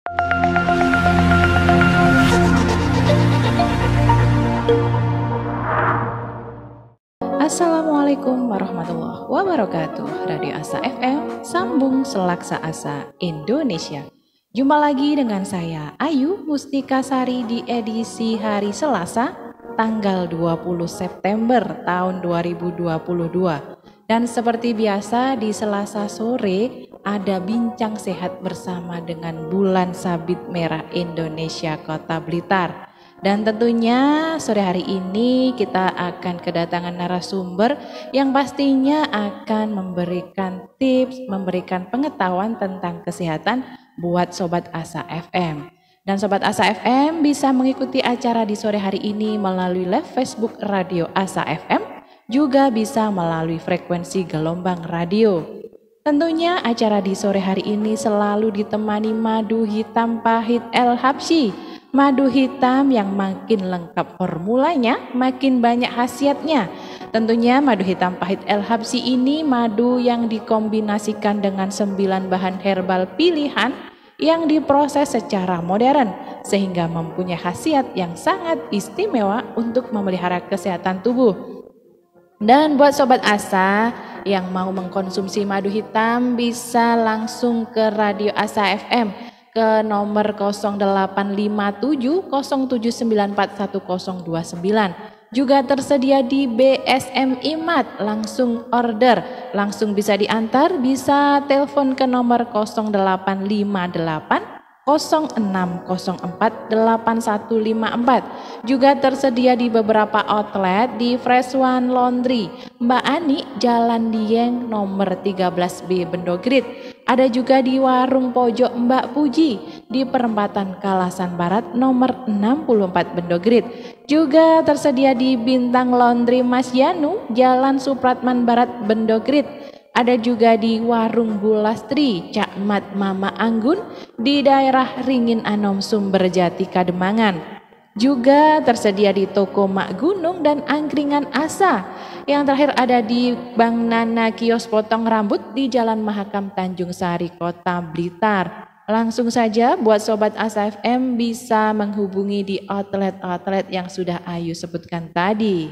Assalamualaikum warahmatullahi wabarakatuh. Radio Asa FM, sambung selaksa asa Indonesia. Jumpa lagi dengan saya Ayu Mustika Sari di edisi hari Selasa tanggal 20 September tahun 2022. Dan seperti biasa di Selasa sore ada bincang sehat bersama dengan Bulan Sabit Merah Indonesia Kota Blitar. Dan tentunya sore hari ini kita akan kedatangan narasumber yang pastinya akan memberikan tips, memberikan pengetahuan tentang kesehatan buat Sobat Asa FM. Dan Sobat Asa FM bisa mengikuti acara di sore hari ini melalui live Facebook Radio Asa FM, juga bisa melalui frekuensi gelombang radio. Tentunya acara di sore hari ini selalu ditemani madu hitam pahit El Habsyi. Madu hitam yang makin lengkap formulanya, makin banyak khasiatnya. Tentunya madu hitam pahit El Habsyi ini madu yang dikombinasikan dengan 9 bahan herbal pilihan yang diproses secara modern sehingga mempunyai khasiat yang sangat istimewa untuk memelihara kesehatan tubuh. Dan buat Sobat Asa yang mau mengkonsumsi madu hitam bisa langsung ke Radio Asa FM ke nomor 0857 0794 1029. Juga tersedia di BSM IMAT, langsung order, langsung bisa diantar, bisa telepon ke nomor 0858 0604 8154. Juga tersedia di beberapa outlet di Fresh One Laundry Mbak Ani, Jalan Dieng nomor 13B Bendogrit. Ada juga di Warung Pojok Mbak Puji di Perempatan Kalasan Barat nomor 64 Bendogrit. Juga tersedia di Bintang Laundry Mas Yanu, Jalan Supratman Barat Bendogrit. Ada juga di Warung Bulastri Cakmat Mama Anggun di daerah Ringin Anom Sumberjati Kademangan. Juga tersedia di Toko Mak Gunung dan Angkringan Asa. Yang terakhir ada di Bang Nana Kios Potong Rambut di Jalan Mahakam Tanjung Sari Kota Blitar. Langsung saja buat Sobat Asa FM bisa menghubungi di outlet-outlet yang sudah Ayu sebutkan tadi.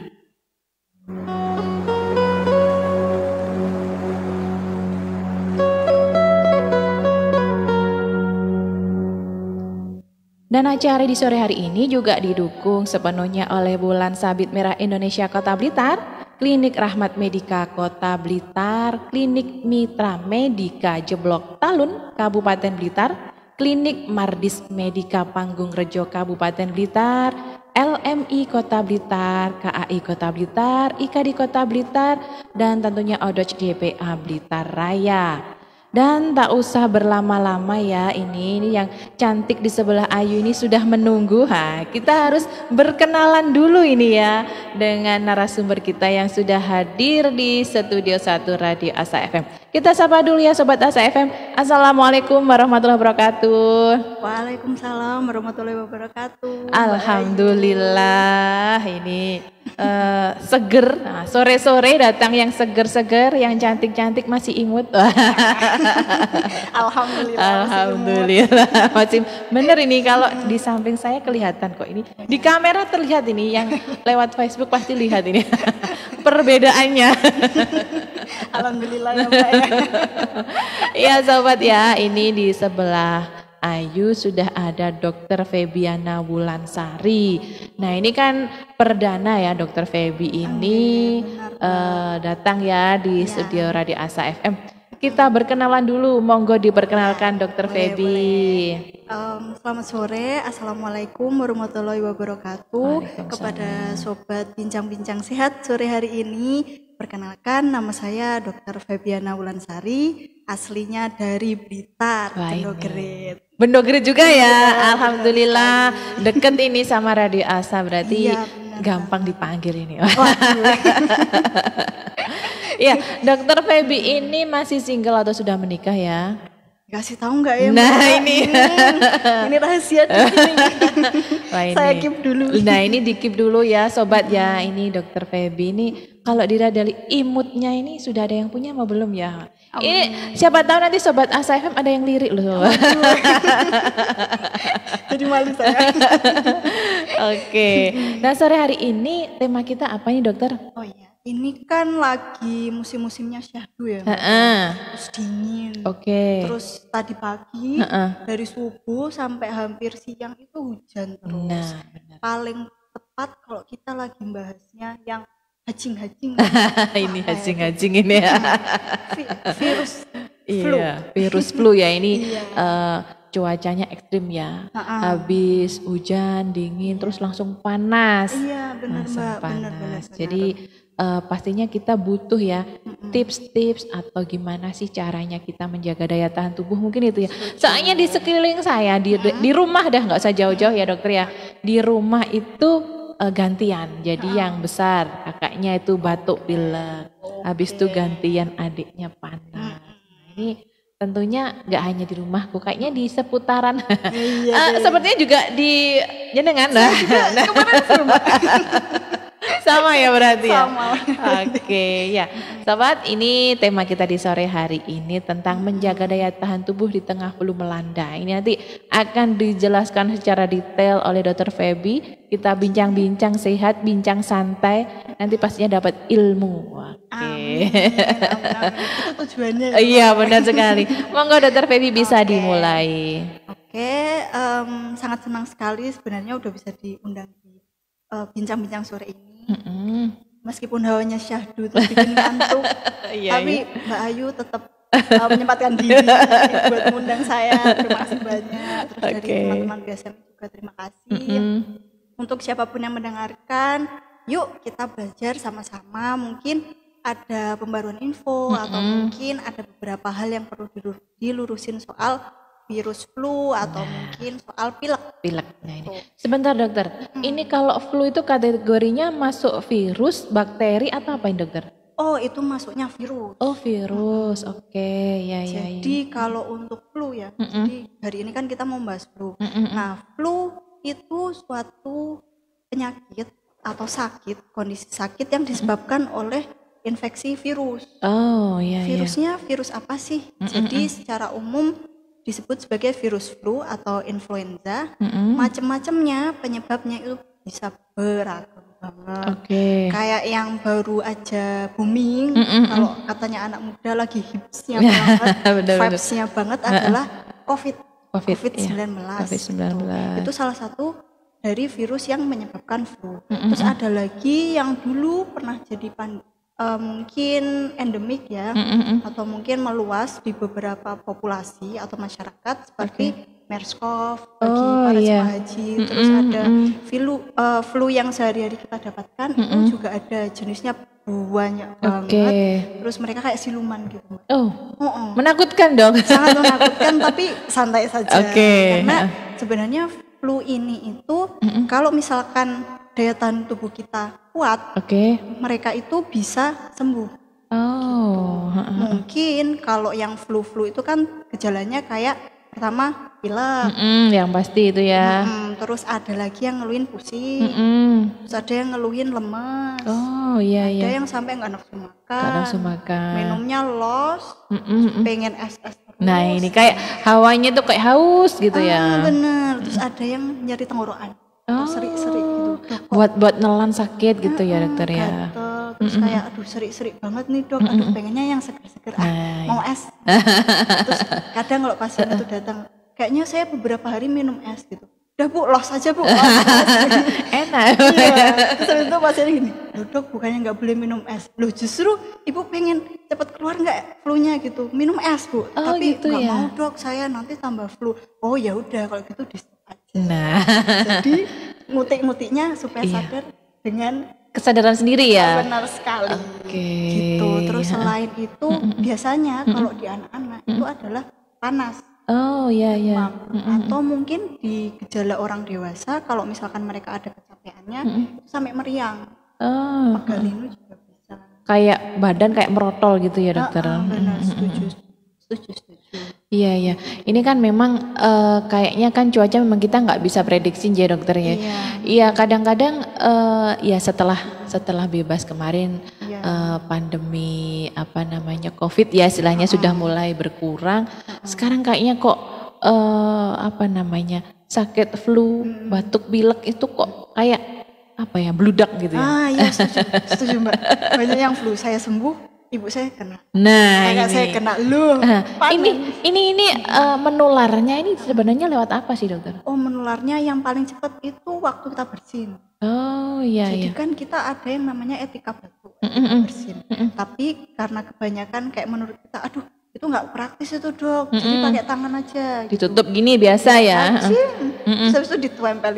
Dan acara di sore hari ini juga didukung sepenuhnya oleh Bulan Sabit Merah Indonesia Kota Blitar, Klinik Rahmat Medika Kota Blitar, Klinik Mitra Medika Jeblok Talun Kabupaten Blitar, Klinik Mardis Medika Panggung Rejo Kabupaten Blitar, LMI Kota Blitar, KAI Kota Blitar, IKADI Kota Blitar, dan tentunya Odoc DPA Blitar Raya. Dan tak usah berlama-lama ya, ini yang cantik di sebelah Ayu ini sudah menunggu. Kita harus berkenalan dulu ini ya dengan narasumber kita yang sudah hadir di Studio 1 Radio Asa FM. Kita sapa dulu ya Sobat Asa FM. Assalamualaikum warahmatullahi wabarakatuh. Waalaikumsalam warahmatullahi wabarakatuh. Alhamdulillah ini seger. Nah, sore-sore datang yang seger-seger, yang cantik-cantik masih imut. Alhamdulillah masih bener ini. Kalau di samping saya kelihatan kok ini, di kamera terlihat ini, yang lewat Facebook pasti lihat ini perbedaannya. Alhamdulillah ya Mbak ya. Ya Sobat ya, ini di sebelah Ayu sudah ada Dr. Febiana Wulansari. Nah ini kan perdana ya Dr. Febi ini datang ya di studio Radio Asa FM. Kita berkenalan dulu, monggo diperkenalkan Dr. Febi. Selamat sore, Assalamualaikum warahmatullahi wabarakatuh. Kepada Sobat Bincang-Bincang Sehat sore hari ini, perkenalkan nama saya Dr. Febiana Wulansari, aslinya dari Blitar, Bendogrit. Bendogrit juga ya, alhamdulillah deket ini sama Radio Asa, berarti iya, gampang dipanggil ini. Ya, Dokter Febi ini masih single atau sudah menikah ya? Kasih tahu nggak ya? Nah ini rahasia saya keep dulu. Nah ini di keep dulu ya Sobat ya. Ini Dokter Febi ini kalau dilihat dari imutnya ini sudah ada yang punya apa belum ya? Ini siapa tahu nanti Sobat Asa FM ada yang lirik loh. Jadi malu saya. Oke. Nah sore hari ini tema kita apa nih dokter? Oh iya, ini kan lagi musim-musimnya syahdu ya. Terus dingin. Oke. Terus tadi pagi dari subuh sampai hampir siang itu hujan terus. Nah, benar. Paling tepat kalau kita lagi bahasnya yang hajing-hajing. Ini hajing-hajing ini ya. Virus flu. Iya, virus flu ya ini. Cuacanya ekstrim ya. Habis hujan, dingin, terus langsung panas. Iya, benar Mbak, benar. Jadi pastinya kita butuh ya tips-tips atau gimana sih caranya kita menjaga daya tahan tubuh mungkin itu ya. Soalnya di sekeliling saya di rumah dah nggak usah jauh-jauh ya dokter ya. Di rumah itu gantian. Jadi yang besar kakaknya itu batuk pilek. Habis itu gantian adiknya panas. Ini tentunya nggak hanya di rumahku, kayaknya di seputaran. Sepertinya juga di jenengan lah. Sama ya berarti ya. Sama. Oke ya, sobat, ini tema kita di sore hari ini tentang menjaga daya tahan tubuh di tengah flu melanda. Ini nanti akan dijelaskan secara detail oleh Dr. Feby. Kita bincang-bincang sehat, bincang santai. Nanti pastinya dapat ilmu. Oke. Itu tujuannya. Iya benar sekali. Monggo Dr. Feby bisa dimulai. Oke, sangat senang sekali sebenarnya udah bisa diundang di bincang-bincang sore ini. Meskipun hawanya syahdu terus bikin ngantuk, tapi Mbak Ayu tetap menyempatkan diri buat mengundang saya. Terima kasih banyak. Terus dari teman-teman BSM juga terima kasih. Untuk siapapun yang mendengarkan, yuk kita belajar sama-sama. Mungkin ada pembaruan info atau mungkin ada beberapa hal yang perlu dilurusin soal virus flu atau mungkin soal pilek. Nah ini. Sebentar dokter, ini kalau flu itu kategorinya masuk virus, bakteri atau apa ini dokter? Oh itu masuknya virus. Oh virus, oke. Ya. Jadi kalau untuk flu ya, jadi hari ini kan kita mau bahas flu. Nah flu itu suatu penyakit atau kondisi sakit yang disebabkan oleh infeksi virus. Oh iya. Virusnya virus apa sih? Jadi secara umum disebut sebagai virus flu atau influenza. Macam-macamnya penyebabnya itu bisa beragam banget. Kayak yang baru aja booming, kalau katanya anak muda lagi hipsnya banget, vibes-nya banget adalah COVID-19. Itu salah satu dari virus yang menyebabkan flu. Terus ada lagi yang dulu pernah jadi mungkin endemik ya, atau mungkin meluas di beberapa populasi atau masyarakat seperti MERS-CoV bagi para jemaah haji. Terus ada flu yang sehari-hari kita dapatkan itu juga ada jenisnya banyak banget. Terus mereka kayak siluman gitu. Menakutkan dong. Sangat menakutkan tapi santai saja. Karena sebenarnya flu ini itu kalau misalkan daya tahan tubuh kita kuat, mereka itu bisa sembuh. Mungkin kalau yang flu itu kan gejalanya kayak pertama pilek, yang pasti itu ya. Terus ada lagi yang ngeluhin pusing, terus ada yang ngeluhin lemas. Ada yang sampai nggak nafsu makan, minumnya los, pengen es terus. Nah ini kayak hawanya tuh kayak haus gitu ya. Bener. Terus ada yang nyeri tenggorokan. Seri-seri gitu. Buat nelan sakit gitu ya dokter ya. Terus kayak aduh seri-seri banget nih dok, aduh pengennya yang seger-seger, mau es. Terus kadang kalau pasien itu datang, kayaknya saya beberapa hari minum es gitu. Udah bu, los aja bu, los. Enak. Iya. Terus habis itu pasiennya gini, loh dok bukannya nggak boleh minum es. Loh justru ibu pengen cepat keluar nggak flu-nya gitu, minum es bu. Tapi gitu nggak ya? mau dok, saya nanti tambah flu. Oh ya udah kalau gitu di stop aja. Nah, Jadi ngutik-ngutiknya supaya sadar dengan kesadaran sendiri ya. benar sekali. Gitu. Terus selain itu biasanya kalau di anak-anak itu adalah panas. Oh iya. Atau mungkin di gejala orang dewasa kalau misalkan mereka ada kecapeannya sampai meriang. Pegal linu juga bisa. Kayak badan kayak merotol gitu ya dokter. Benar, setuju. Iya, iya. Ini kan memang kayaknya kan cuaca memang kita nggak bisa prediksi ya dokter ya. Iya. Iya, kadang-kadang ya setelah bebas kemarin pandemi apa namanya COVID ya istilahnya sudah mulai berkurang. Sekarang kayaknya kok apa namanya sakit flu, batuk, pilek itu kok kayak apa ya bludak gitu ya. Iya setuju Mbak. Banyak yang flu, saya sembuh, ibu saya kena. Nah, Kakak saya kena lu. Ini menularnya ini sebenarnya lewat apa sih dokter? Oh, menularnya yang paling cepat itu waktu kita bersin. Oh iya. Jadi iya. kan kita ada yang namanya etika batuk, bersin. Tapi karena kebanyakan kayak menurut kita, aduh itu nggak praktis itu dok, jadi pakai tangan aja. Ditutup gini biasa ya. Terus habis itu ditempelin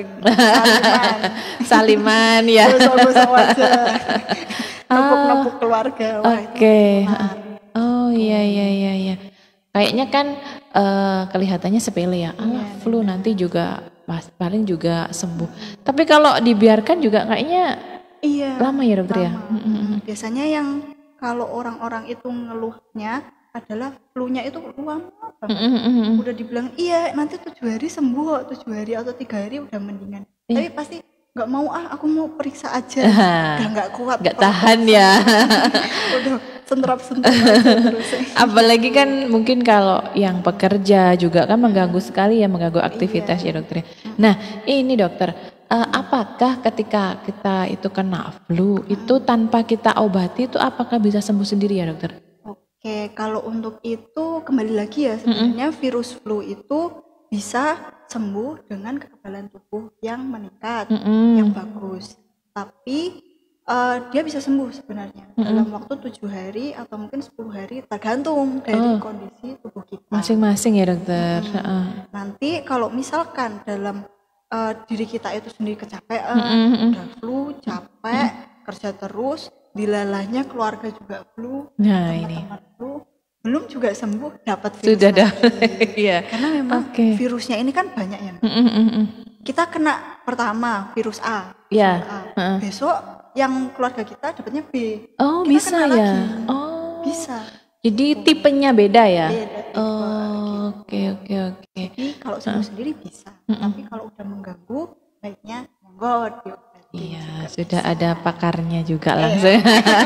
Saliman ya. Gosok-gosok wajah. Nepuk-nepuk keluarga. Oke. Oh iya. Kayaknya kan kelihatannya sepele ya. Flu nanti juga paling juga sembuh. Tapi kalau dibiarkan juga kayaknya lama ya dokter ya. Biasanya yang kalau orang-orang itu ngeluhnya adalah flu-nya itu lama banget. Udah dibilang nanti 7 hari sembuh, 7 hari atau 3 hari udah mendingan. Tapi pasti nggak mau aku mau periksa aja. Udah nggak kuat. Nggak tahan ya. Udah senterap-senterap aja terus. Apalagi kan mungkin kalau yang pekerja juga kan mengganggu sekali ya, mengganggu aktivitas ya dokter. Nah ini dokter, apakah ketika kita itu kena flu itu tanpa kita obati itu apakah bisa sembuh sendiri ya dokter? Oke, kalau untuk itu kembali lagi ya sebenarnya virus flu itu bisa sembuh dengan kekebalan tubuh yang meningkat, yang bagus. Tapi dia bisa sembuh sebenarnya dalam waktu 7 hari atau mungkin 10 hari tergantung dari kondisi tubuh kita. Masing-masing ya dokter. Nanti kalau misalkan dalam diri kita itu sendiri kecapean, udah flu, capek, kerja terus, dilalahnya keluarga juga flu, teman-teman flu, belum juga sembuh dapat virus. Sudah dapat, iya. Karena memang virusnya ini kan banyak ya. Kita kena pertama virus A, besok yang keluarga kita dapatnya B. Oh kita bisa ya? Lagi. Oh bisa. Jadi tipenya beda ya? Beda tipe. Oke. Jadi kalau sembuh sendiri bisa, tapi kalau udah mengganggu, baiknya monggo diobati. Iya, sudah ada pakarnya juga langsung.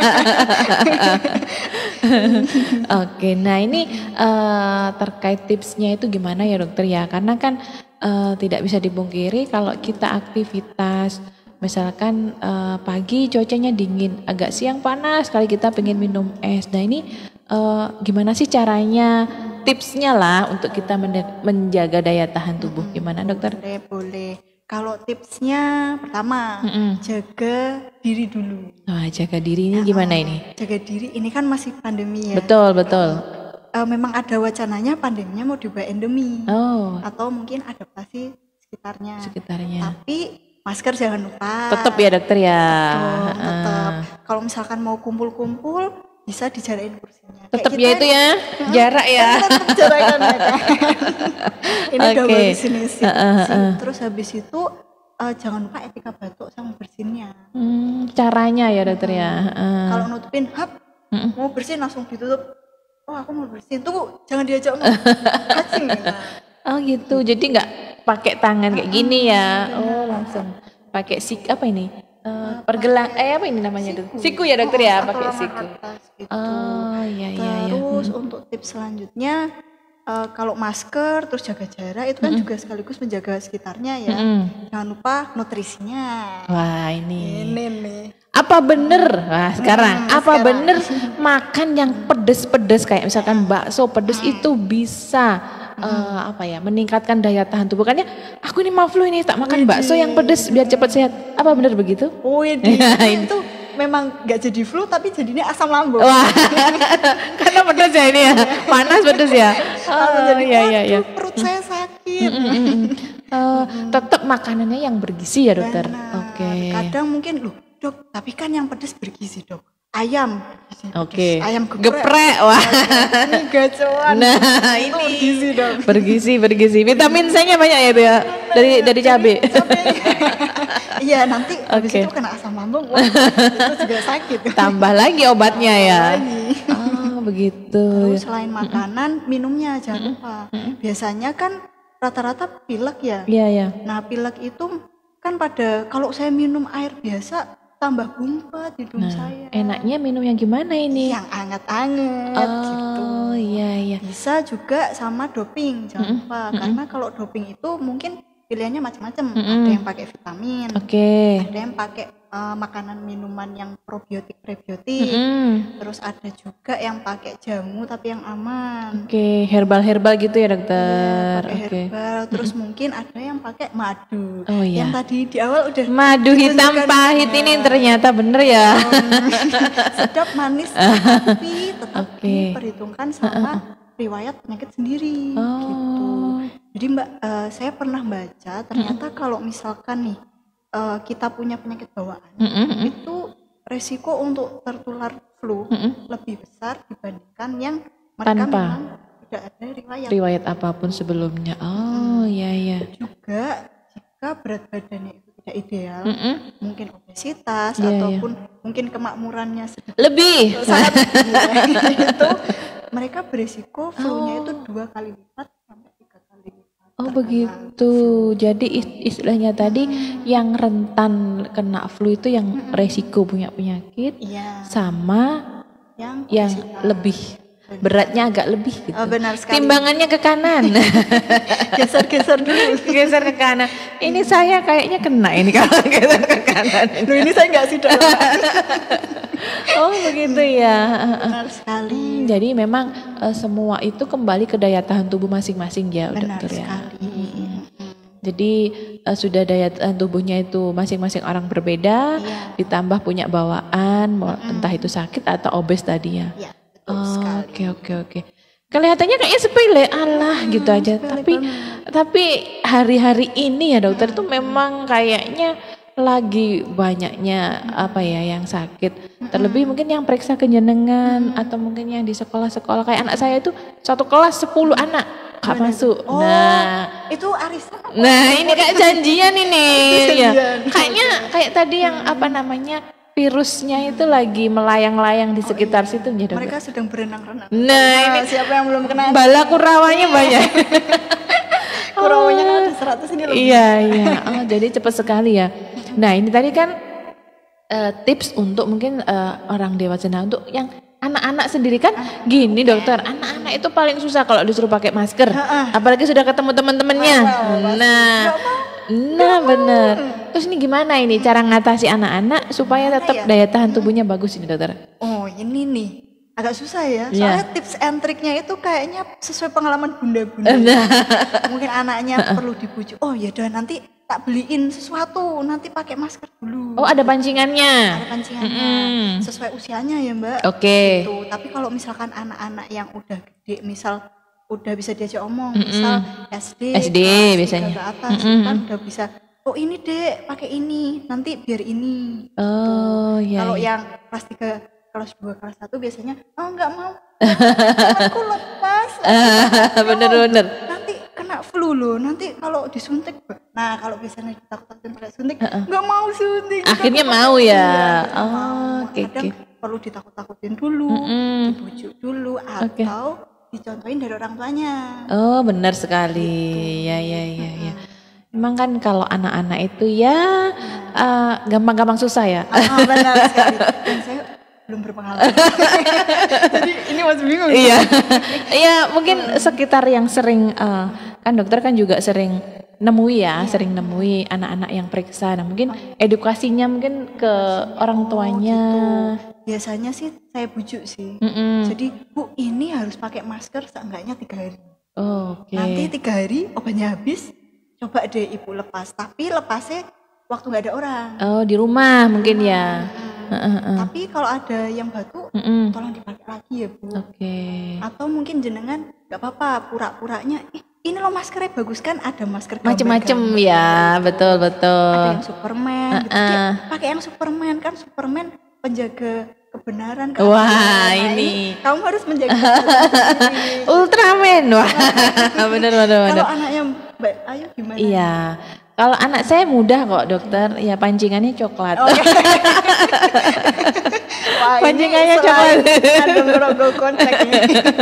Oke, nah ini terkait tipsnya itu gimana ya dokter ya? Karena kan tidak bisa dipungkiri kalau kita aktivitas, misalkan pagi cuacanya dingin, agak siang panas, kali kita pengen minum es. Nah ini gimana sih caranya, tipsnya lah untuk kita menjaga daya tahan tubuh? Gimana dokter? Boleh. Kalau tipsnya pertama, jaga diri dulu. Jaga diri ini gimana ini? Jaga diri ini kan masih pandemi ya. Betul. Memang ada wacananya pandeminya mau diubah endemi. Atau mungkin adaptasi sekitarnya. Tapi masker jangan lupa. Tetap ya dokter ya. Tetap. Kalau misalkan mau kumpul-kumpul, bisa dijarain kursinya. Tetap ya itu ya, jarak ya. Tetap jarak kan. Ini double definisi. Terus habis itu jangan lupa etika batuk sama bersinnya. Caranya ya dokter ya. Kalau nutupin mau bersin langsung ditutup. Oh aku mau bersin, tunggu jangan diajak ngomong. Kacing. Oh gitu, jadi nggak pakai tangan kayak gini ya. Oh langsung pakai apa ini? Pergelang apa ini namanya tuh? Siku ya dokter ya, pakai siku. Gitu. Terus untuk tips selanjutnya kalau masker terus jaga jarak itu kan juga sekaligus menjaga sekitarnya ya. Jangan lupa nutrisinya. Wah ini nih. Apa bener? Wah sekarang apa bener makan yang pedes-pedes kayak misalkan bakso pedes itu bisa meningkatkan daya tahan tubuh? Kan ya aku ini mau flu ini tak makan bakso yang pedes biar cepat sehat. Apa bener begitu? Itu memang gak jadi flu tapi jadinya asam lambung. Wah, karena pedes ya ini ya, panas pedes ya. Iya. Perut saya sakit. Tetap makanannya yang bergizi ya dokter. Oke. Kadang mungkin dok, tapi kan yang pedes bergizi dok. Ayam. Ayam geprek. Wah. Ini gacoan. Nah ini bergizi. Vitamin C-nya banyak ya itu ya. Dari cabai. Iya nanti habis itu kena asam lambung. Wah, itu juga sakit. Tambah lagi obatnya ya. Oh begitu. Terus selain makanan, minumnya jangan lupa. Biasanya kan rata-rata pilek ya. Iya ya. Nah pilek itu kan kalau saya minum air biasa tambah gumpet hidung saya. Enaknya minum yang gimana ini? Yang anget-anget gitu. Oh iya. Bisa juga sama doping, jangan lupa. Karena kalau doping itu mungkin pilihannya macam-macam. Ada yang pakai vitamin, ada yang pakai makanan minuman yang probiotik, prebiotik. Terus ada juga yang pakai jamu tapi yang aman. Herbal gitu ya dokter. Pakai herbal. Terus mungkin ada yang pakai madu. Oh iya. Yang tadi di awal udah madu hitam pahit ini ternyata bener ya. Sedap manis tapi tetap diperhitungkan sama riwayat penyakit sendiri gitu. Jadi saya pernah baca ternyata kalau misalkan nih kita punya penyakit bawaan itu resiko untuk tertular flu lebih besar dibandingkan yang mereka memang tidak ada riwayat apapun sebelumnya. Iya. Juga jika berat badannya itu tidak ideal, mungkin obesitas ataupun mungkin kemakmurannya lebih sangat tinggi itu mereka berisiko flu-nya itu 2 kali lipat sampai 3 kali lipat. Oh begitu. Jadi istilahnya tadi yang rentan kena flu itu yang resiko punya penyakit, sama yang lebih beratnya agak lebih gitu. Benar sekali. Timbangannya ke kanan. Geser dulu. Geser ke kanan. Ini saya kayaknya kena ini kalau geser ke kanan. Loh ini saya enggak sih dok. Oh begitu ya. Benar sekali. Jadi memang semua itu kembali ke daya tahan tubuh masing-masing ya dokter ya. Jadi sudah daya tahan tubuhnya itu masing-masing orang berbeda, ditambah punya bawaan, entah itu sakit atau obes tadi ya. Oke. Kelihatannya kayaknya sepele gitu aja. Tapi hari-hari ini ya dokter itu memang kayaknya lagi banyaknya yang sakit. Terlebih mungkin yang periksa kenjenengan atau mungkin yang di sekolah-sekolah kayak anak saya itu satu kelas 10 anak gak masuk. Itu arisan. Ini kayak janjian ini. Ya. Kayaknya kayak tadi yang virusnya itu lagi melayang-layang di sekitar situ ya dokter. Mereka sedang berenang-renang. Ini siapa yang belum kenal? Bala kurawanya banyak. Kurawanya kan ada 100 ini loh. Iya. Jadi cepat sekali ya. Nah ini tadi kan tips untuk mungkin orang dewasa. Nah untuk yang anak-anak sendiri kan gini dokter, anak-anak itu paling susah kalau disuruh pakai masker. Apalagi sudah ketemu teman-temannya. Nah bener. Terus ini gimana ini cara ngatasi anak-anak supaya tetap daya tahan tubuhnya bagus ini dokter? Oh ini nih agak susah ya. Soalnya tips and triknya itu kayaknya sesuai pengalaman bunda-bunda. Mungkin anaknya perlu dibujuk. Oh ya udah nanti tak beliin sesuatu, nanti pakai masker dulu. Oh ada pancingannya? Ada pancingannya. Sesuai usianya ya mbak. Oke. Gitu. Tapi kalau misalkan anak-anak yang udah gede, misal udah bisa diajak omong, misal SD biasanya ke atas, kan udah bisa. Oh ini dek, pakai ini, nanti biar ini. Kalau yang kelas 3, kelas 2, kelas 1 biasanya, enggak mau. Aku lepas. Bener. Nanti kena flu loh, nanti kalau disuntik. Nah kalau biasanya ditakut-takutin pakai suntik, enggak mau suntik. Akhirnya mau ya. Kadang perlu ditakut-takutin dulu, dibujuk dulu, atau dicontohin dari orang tuanya. Oh benar sekali. Ya. Memang kan kalau anak-anak itu ya gampang-gampang susah ya. Benar sekali. Dan saya belum berpengalaman. Jadi ini masih bingung. Iya mungkin sekitar yang sering kan dokter kan juga sering nemui anak-anak yang periksa. Nah mungkin edukasinya mungkin ke orang tuanya. Gitu. Biasanya sih saya bujuk sih. Jadi Bu ini harus pakai masker seenggaknya 3 hari. Nanti 3 hari obatnya habis. Coba deh ibu lepas, tapi lepasnya waktu nggak ada orang. Di rumah mungkin ya. Tapi kalau ada yang batuk, tolong dipakai lagi ya bu. Atau mungkin jenengan nggak apa-apa, pura-puranya, ini loh maskernya bagus kan, ada masker macem-macem ya, betul. Ada yang Superman, gitu. Pakai yang Superman kan, Superman penjaga kebenaran. Wah ini kamu harus menjaga Ultraman. Wah bener. Kalau anaknya Mbak Ayu gimana? Iya, Kalau anak saya mudah kok dokter, ya pancingannya coklat. Wah, pancingannya coklat. Ada ngerogol kontrak ini.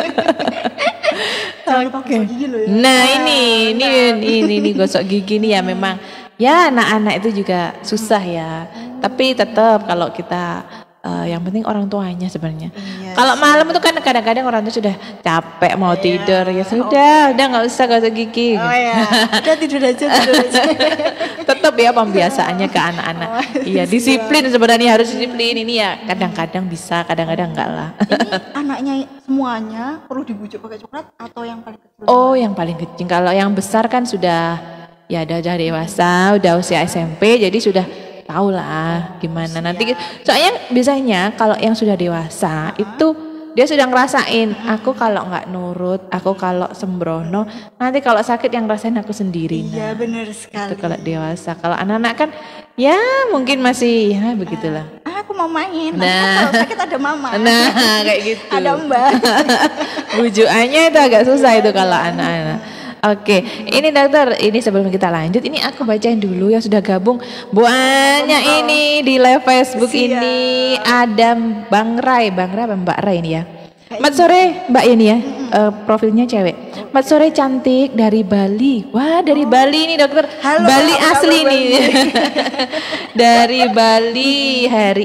Jangan lupa gosok gigi loh ya. Nah ini gosok gigi nih ya memang. Ya anak-anak itu juga susah ya. Tapi tetap kalau kita yang penting orang tuanya sebenarnya. Kalau malam itu kan kadang-kadang orang tua sudah capek mau tidur ya sudah nggak usah gosok gigi. Udah tidur aja. Tetap ya pembiasaannya ke anak-anak. Iya disiplin sebenarnya harus disiplin ini ya. Kadang-kadang bisa, kadang-kadang enggak lah. Ini anaknya semuanya perlu dibujuk pakai coklat atau yang paling kecil? Oh yang paling kecil. Kalau yang besar kan sudah ya udah dewasa, udah usia SMP, jadi sudah tahu lah gimana nanti. Soalnya biasanya kalau yang sudah dewasa itu dia sudah ngerasain, aku kalau nggak nurut, aku kalau sembrono, nanti kalau sakit yang rasain aku sendiri. Iya benar sekali. Itu kalau dewasa. Kalau anak-anak kan ya mungkin masih ya begitulah. Aku mau main. Nah, kalau sakit ada mama. Nah kayak gitu. Ada mbak. Bujukannya itu agak susah itu kalau anak-anak. Oke, ini dokter, ini sebelum kita lanjut, ini aku bacain dulu yang sudah gabung. Banyak ini di live Facebook. Ini ada Bang Rai apa Mbak Rai ini ya. Mat sore Mbak ini ya, profilnya cewek. Mat sore cantik dari Bali. Wah dari Bali nih dokter. Halo, Bali asli nih. Dari Bali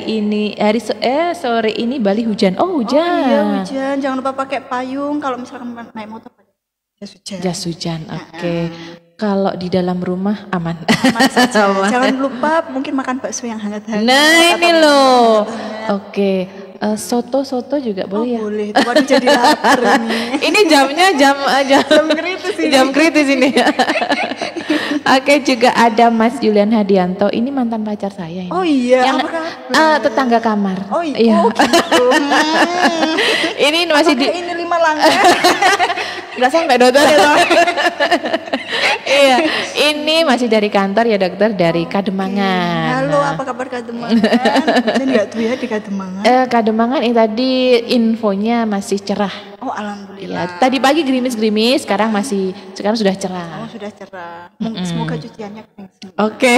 sore ini Bali hujan. Oh hujan. Oh iya hujan. Jangan lupa pakai payung kalau misalkan naik motor. Jas hujan, oke. Kalau di dalam rumah aman. Saja. Jangan lupa mungkin makan bakso yang hangat-hangat. Nah ini loh. Oke. Soto juga boleh ya? Boleh. Waduh jadi lapar ini. Ini jamnya jam kritis ini. Jam kritis ini. Oke, juga ada Mas Julian Hadianto. Ini mantan pacar saya ini. Oh iya. Yang tetangga kamar. Oh iya. Oh, gitu. Ini masih ini 5 langkah. Nggak sampai dokter ya. Iya, ini masih dari kantor ya dokter, dari Kademangan. Halo, apa kabar Kademangan? Saya nggak tahu ya di Kademangan. Kademangan ini tadi infonya masih cerah. Oh alhamdulillah. Ya, tadi pagi gerimis, sekarang sudah cerah. Oh sudah cerah. Semoga cuciannya kering semua. Oke.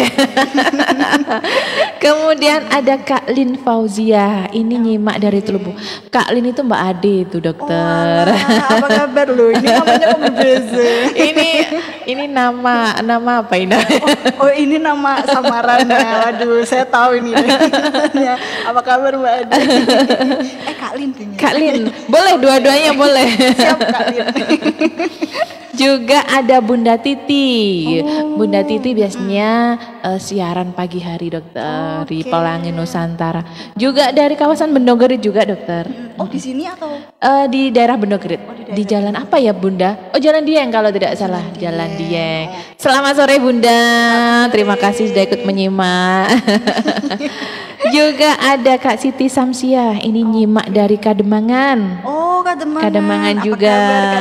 Kemudian ada Kak Lin Fauzia, ini nyimak dari Telubu. Kak Lin itu Mbak Ade itu dokter. Apa kabar lu? Ini namanya Om Beze. ini nama apa ini? Oh ini nama samarannya. Waduh, saya tahu ini. Apa kabar Mbak Ade? Kak Lin tuh. Kak Lin, boleh dua-duanya boleh. Siap Kak Lin. Juga ada Bunda Titi. Bunda Titi biasanya siaran pagi hari dokter di Pelangi Nusantara. Juga dari kawasan Bendogerit juga dokter. Oh di sini atau? Di daerah Bendogerit. Di jalan apa ya Bunda? Oh Jalan Dieng kalau tidak salah. Jalan Dieng. Selamat sore Bunda. Terima kasih sudah ikut menyimak. Juga ada Kak Siti Samsia. Ini nyimak dari Kademangan. Oh Kademangan. Kademangan juga.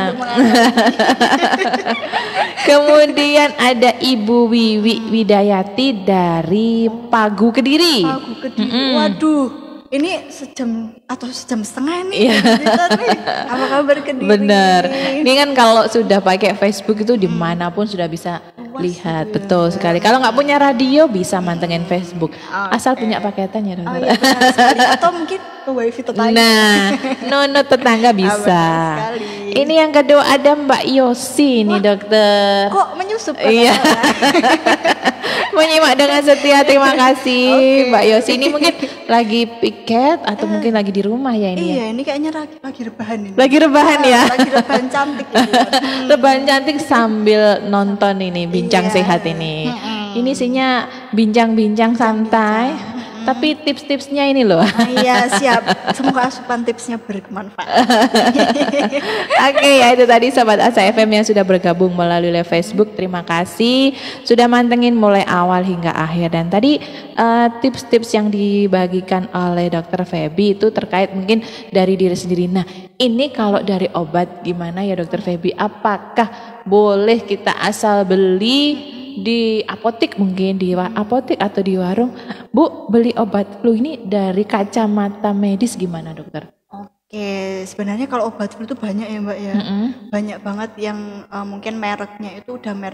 Kemudian ada Ibu Wiwi Widayati dari Pagu Kediri. Waduh, ini sejam atau sejam setengah nih. Iya. Apa kabar Kediri? Bener. Ini kan kalau sudah pakai Facebook itu dimanapun sudah bisa lihat. Betul sekali. Kalau nggak punya radio bisa mantengin Facebook. Asal punya paketan ya dokter. Iya, atau mungkin ke wifi tetangga. Nah, tetangga bisa. Ini yang kedua ada Mbak Yosi nih dokter. Kok menyusup? Iya. Menyimak dengan setia, terima kasih Mbak Yosi. Ini mungkin lagi piket atau mungkin lagi di rumah ya ini. Iya, ini kayaknya lagi rebahan ini. Lagi rebahan ya. Lagi rebahan cantik. Rebahan cantik sambil nonton ini bincang sehat ini. Ini isinya bincang-bincang santai. Tapi tips-tipsnya ini loh. Iya siap. Semoga asupan tipsnya bermanfaat. Oke ya itu tadi Sobat Asa FM yang sudah bergabung melalui live Facebook. Terima kasih sudah mantengin mulai awal hingga akhir. Dan tadi tips-tips yang dibagikan oleh Dokter Feby itu terkait mungkin dari diri sendiri. Nah ini kalau dari obat gimana ya Dokter Feby? Apakah boleh kita asal beli di apotek mungkin di apotek atau di warung, Bu beli obat flu ini dari kacamata medis gimana dokter? Oke, sebenarnya kalau obat flu itu banyak ya Mbak ya, banyak banget yang mungkin mereknya itu udah merek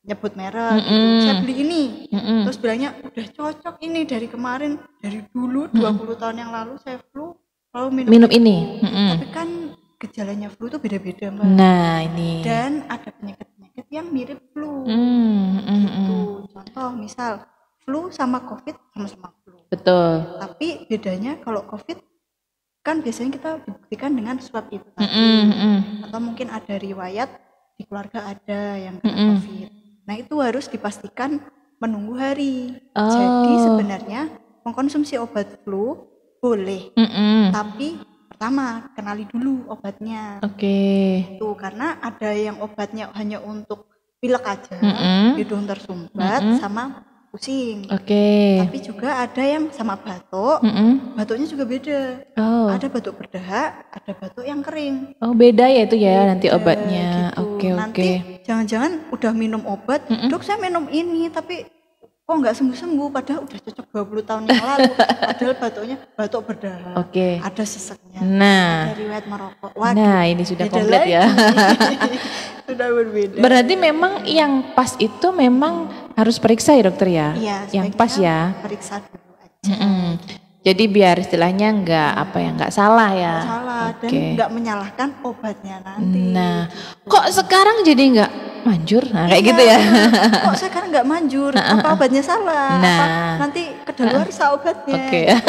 nyebut merek gitu. Saya beli ini. Terus bilangnya udah cocok ini dari kemarin, dari dulu 20 tahun yang lalu saya flu lalu minum ini. Tapi kan gejalanya flu itu beda-beda, Mbak. Nah, ini. Dan ada penyakit-penyakit yang mirip flu. Gitu. Contoh misal flu sama COVID sama-sama flu. Betul. Tapi bedanya kalau COVID kan biasanya kita dibuktikan dengan swab itu tadi. Atau mungkin ada riwayat di keluarga ada yang kena COVID. Nah itu harus dipastikan menunggu hari. Jadi sebenarnya mengkonsumsi obat flu boleh, tapi pertama kenali dulu obatnya. Itu karena ada yang obatnya hanya untuk pilek aja, hidung tersumbat sama pusing. Tapi juga ada yang sama batuk, batuknya juga beda. Ada batuk berdahak, ada batuk yang kering. Beda ya itu ya nanti obatnya. Gitu. Nanti jangan-jangan udah minum obat, dok saya minum ini tapi kok nggak sembuh-sembuh padahal udah cocok 20 tahun yang lalu. Padahal batuknya batuk berdahak. Ada seseknya. Ada riwayat merokok. Waduh, nah ini sudah komplit ya. Sudah berbeda. Berarti memang yang pas itu memang harus periksa ya dokter ya? Iya, yang pas ya. Periksa dulu aja. Jadi biar istilahnya nggak salah ya. Salah dan nggak menyalahkan obatnya nanti. Nah, kok sekarang jadi nggak manjur? Nah, kayak gitu ya. Kok sekarang nggak manjur? Apa obatnya salah? Apa nanti kedaluarsa obatnya?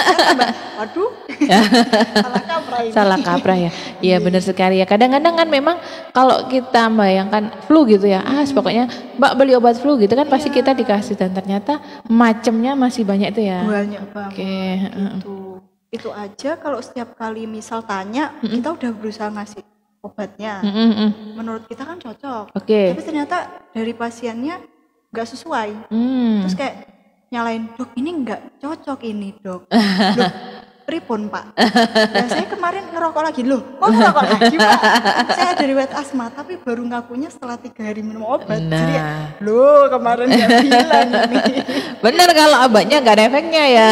Waduh, salah kaprah ini. Salah kaprah ya. Iya benar sekali ya. Kadang-kadang kan memang kalau kita bayangkan flu gitu ya, pokoknya Mbak beli obat flu gitu kan pasti kita dikasih dan ternyata macamnya masih banyak itu ya. Banyak banget. Itu aja kalau setiap kali misal tanya kita udah berusaha ngasih obatnya, menurut kita kan cocok, tapi ternyata dari pasiennya nggak sesuai, terus kayak nyalain dok ini nggak cocok ini dok, loh pripun pak, ya saya kemarin ngerokok lagi, loh kok ngerokok lagi pak, saya ada riwayat asma tapi baru ngakunya setelah 3 hari minum obat, jadi ya, loh kemarin nggak bilang ini. Bener kalau obatnya nggak ada efeknya ya.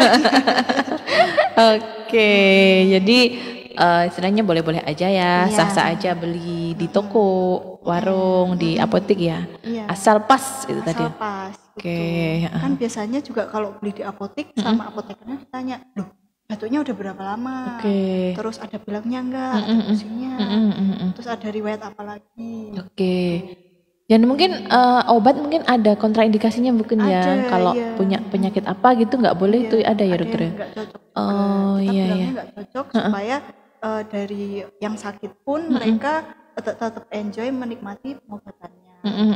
Jadi istilahnya boleh-boleh aja ya, sah-sah aja beli di toko, warung, di apotek ya. Asal pas itu tadi. Asal pas. Kan biasanya juga kalau beli di apotek sama apotekernya ditanya, loh batuknya udah berapa lama? Terus ada bilangnya enggak, ada pusingnya, terus ada riwayat apa lagi? Dan mungkin obat mungkin ada kontraindikasinya mungkin ya, kalau punya penyakit apa gitu nggak boleh itu ada ya dokter ya? Nggak cocok. Kita bilangnya nggak cocok supaya dari yang sakit pun mereka tetap enjoy menikmati pengobatannya.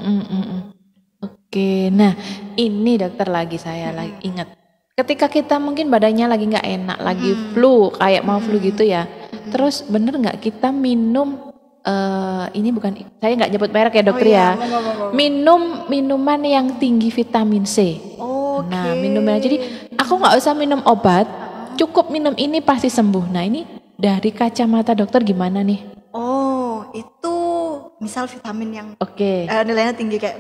Nah ini dokter lagi saya lagi ingat, ketika kita mungkin badannya lagi nggak enak, lagi flu kayak mau flu gitu ya, terus bener nggak kita minum ini bukan, saya nggak nyebut merek ya dokter ya, minum minuman yang tinggi vitamin C. Nah minumnya, jadi aku nggak usah minum obat, cukup minum ini pasti sembuh. Nah ini dari kacamata dokter gimana nih? Itu misal vitamin yang nilainya tinggi kayak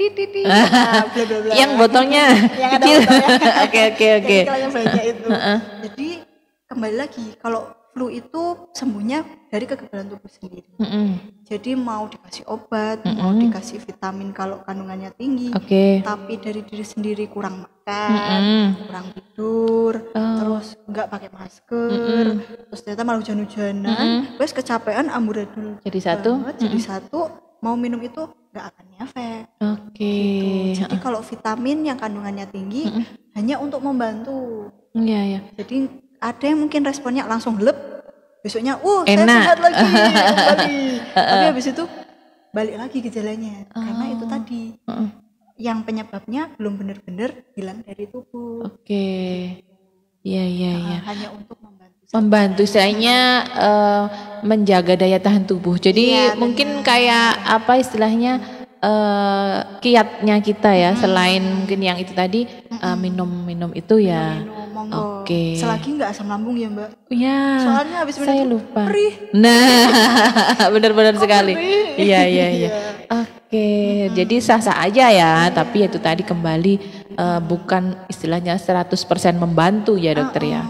yang botolnya kecil. Oke. Jadi kembali lagi kalau flu itu sembuhnya dari kekebalan tubuh sendiri. Jadi mau dikasih obat, mau dikasih vitamin kalau kandungannya tinggi, tapi dari diri sendiri kurang makan, kurang tidur, terus nggak pakai masker, terus ternyata malah hujan-hujanan, wes kecapean amburadul. Jadi satu mau minum itu nggak akan ngefek. Gitu. Jadi kalau vitamin yang kandungannya tinggi hanya untuk membantu. Jadi ada yang mungkin responnya langsung lep, besoknya saya sehat lagi kembali. Tapi habis itu balik lagi gejalanya karena itu tadi yang penyebabnya belum benar-benar hilang dari tubuh. Hanya untuk membantu istilahnya menjaga daya tahan tubuh. Jadi mungkin kayak apa istilahnya kiatnya kita ya, selain mungkin yang itu tadi minum itu ya. Selagi nggak asam lambung ya mbak. Soalnya habis minum saya lupa. Perih. Nah, benar-benar sekali. Iya. Jadi sah-sah aja ya, tapi itu tadi kembali bukan istilahnya 100% membantu ya dokter ya.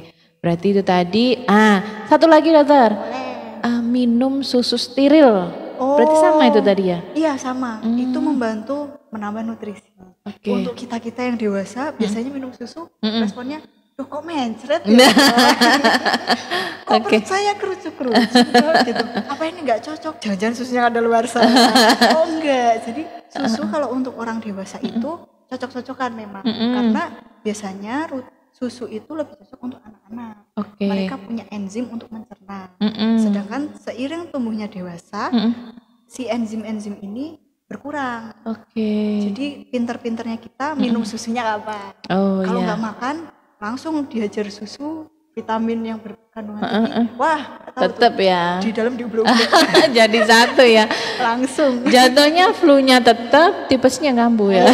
Berarti itu tadi. Satu lagi dokter. Minum susu steril. Berarti sama itu tadi ya? Iya sama, itu membantu menambah nutrisi. Untuk kita-kita yang dewasa biasanya minum susu responnya, duh kok mencret ya? Kok perut saya kerucuk-kerucuk gitu. Apa ini nggak cocok? Jangan-jangan susunya ada luar sana. Oh enggak, jadi susu kalau untuk orang dewasa itu cocok-cocokan memang. Karena biasanya susu itu lebih cocok untuk anak-anak. Mereka punya enzim untuk mencerna. Sedangkan seiring tumbuhnya dewasa, si enzim-enzim ini berkurang. Jadi pinter-pinternya kita minum susunya apa? Kalau nggak makan, langsung dihajar susu vitamin yang berkandungan tinggi. Wah, tetap ya. Di dalam diublek-ublek. Jadi satu ya. Langsung. Jatuhnya flu-nya tetap, tipesnya kambuh ya.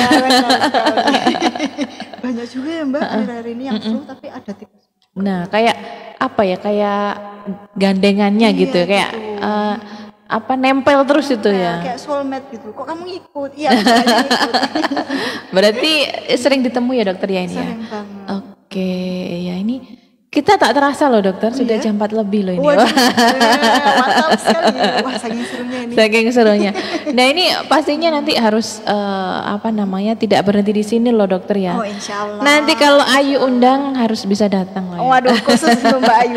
Banyak juga ya Mbak akhir-akhir ini yang flu tapi ada tipes. Nah, kayak apa ya? Kayak gandengannya gitu, kayak nempel terus itu ya. Kayak soulmate gitu. Kok kamu ikut? Iya, saya ikut. Berarti sering ditemu ya dokter ya ini ya? Sering banget. Oke, ya ini kita tak terasa loh dokter, sudah jam 4 lebih loh ini. Mantap sekali. Wah, saking serunya ini. Saking serunya. Nah ini pastinya nanti harus tidak berhenti di sini loh dokter ya. Oh insya Allah. Nanti kalau Ayu undang harus bisa datang loh. Waduh, khusus untuk Mbak Ayu.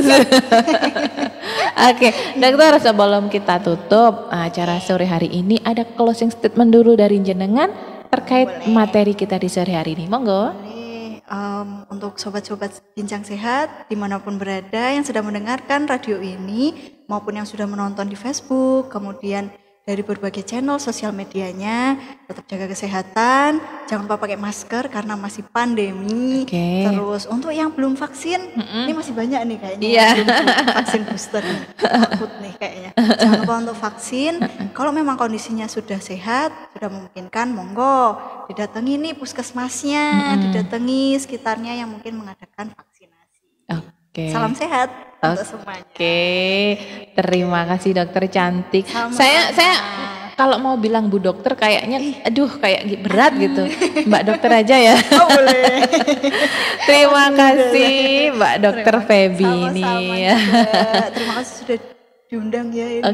Oke, dokter sebelum kita tutup acara sore hari ini ada closing statement dulu dari jenengan terkait materi kita di sore hari ini. Monggo. Untuk sobat-sobat Bincang Sehat dimanapun berada yang sedang mendengarkan radio ini maupun yang sudah menonton di Facebook, kemudian dari berbagai channel sosial medianya, tetap jaga kesehatan, jangan lupa pakai masker karena masih pandemi. Terus untuk yang belum vaksin, ini masih banyak nih kayaknya yang belum vaksin booster nih, takut nih kayaknya. Jangan lupa untuk vaksin. Kalau memang kondisinya sudah sehat, sudah memungkinkan, monggo didatangi nih puskesmasnya, didatangi sekitarnya yang mungkin mengadakan vaksinasi. Salam sehat untuk semuanya. Terima kasih dokter cantik. Saya kalau mau bilang Bu Dokter kayaknya kayak berat gitu. Mbak Dokter aja ya. Oh boleh. Terima kasih Mbak Dokter Feby ini. Terima kasih sudah diundang ya ini.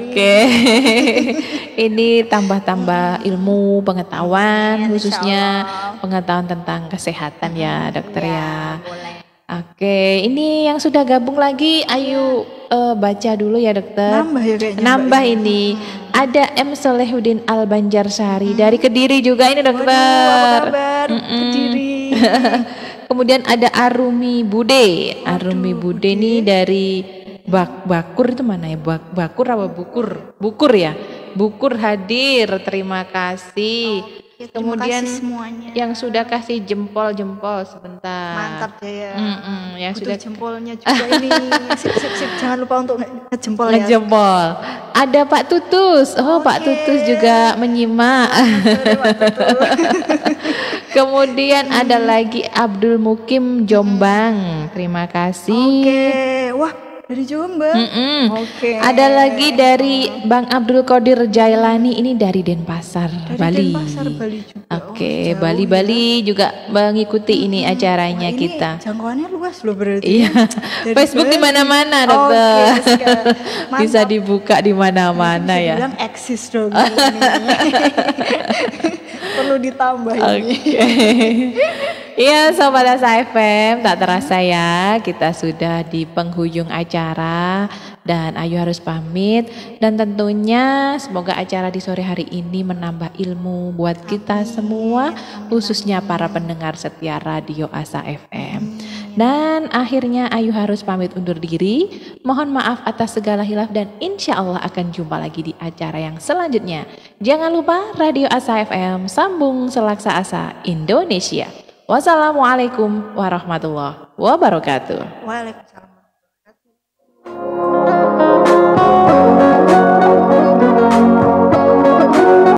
Ini tambah-tambah ilmu pengetahuan, khususnya pengetahuan tentang kesehatan ya dokter ya. Ini yang sudah gabung lagi, ayo baca dulu ya dokter. Nambah ya kayaknya. Nambah ini. Ada M. Solehuddin Al-Banjarsari dari Kediri juga ini dokter. Waduh, apa kabar? Kediri. Kemudian ada Arumi Bude. Arumi Bude ini dari Bakur itu mana ya? Bakur apa Bukur? Bukur ya. Bukur hadir. Terima kasih. Kemudian semuanya yang sudah kasih jempol sebentar. Mantap ya. Yang sudah jempolnya juga ini. Sip. Jangan lupa untuk ngejempol ya. Ngejempol. Ada Pak Tutus. Pak Tutus juga menyimak. Kemudian ada lagi Abdul Mukim Jombang. Terima kasih. Wah, dari Jombang. Ada lagi dari Bang Abdul Qadir Jailani, ini dari Denpasar, Bali. Denpasar, Bali juga. Bali juga mengikuti ini acaranya ini kita. Jangkauannya luas loh berarti. Iya. Facebook di mana-mana, dokter. Bisa dibuka di mana-mana ya. Bilang eksis dong. Perlu ditambah ini. Iya Sobat Asa FM, tak terasa ya kita sudah di penghujung acara dan Ayu harus pamit. Dan tentunya semoga acara di sore hari ini menambah ilmu buat kita semua, khususnya para pendengar setia radio Asa FM. Dan akhirnya Ayu harus pamit undur diri. Mohon maaf atas segala hilaf dan insya Allah akan jumpa lagi di acara yang selanjutnya. Jangan lupa Radio Asa FM, sambung selaksa asa Indonesia. Wassalamualaikum warahmatullahi wabarakatuh. Waalaikumsalam.